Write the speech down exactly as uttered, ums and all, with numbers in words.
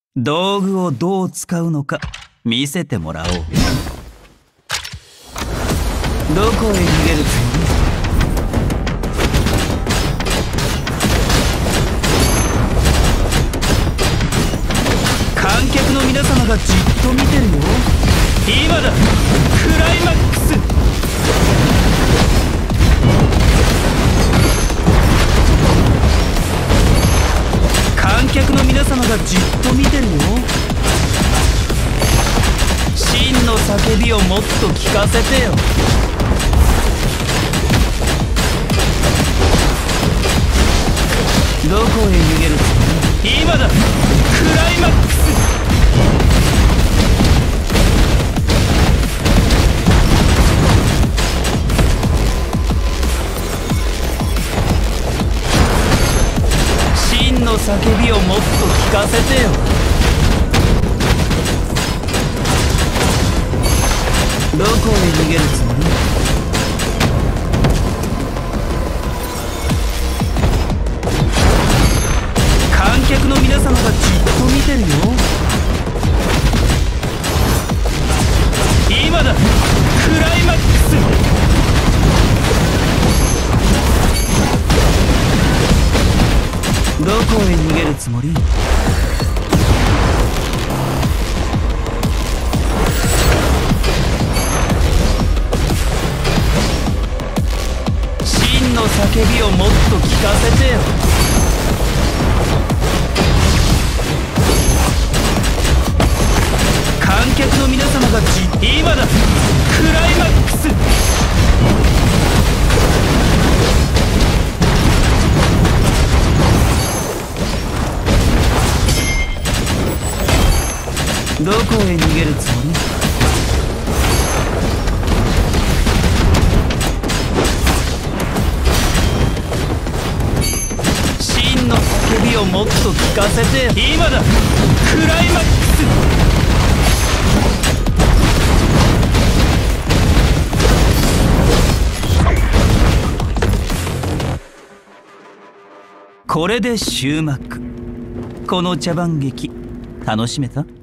道具をどう使うのか見せてもらおう。どこへ逃げるつもり？観客の皆様がじっと見てるよ。今だ、クライマックス。観客の皆様がじっと見てるよ。真の叫びをもっと聞かせてよ。どこへ逃げるつもり？今だ、クライマックス。真の叫びをもっと聞かせてよ。どこへ逃げるつもり？観客の皆様がじっと見てるよ。今だ、クライマックス。どこへ逃げるつもり？真の叫びをもっと聞かせてよ。観客の皆様がじっ今だ、クライマックス。どこへ逃げるつもり？真の叫びをもっと聞かせて。今だ、クライマックス。これで終幕。この茶番劇楽しめた？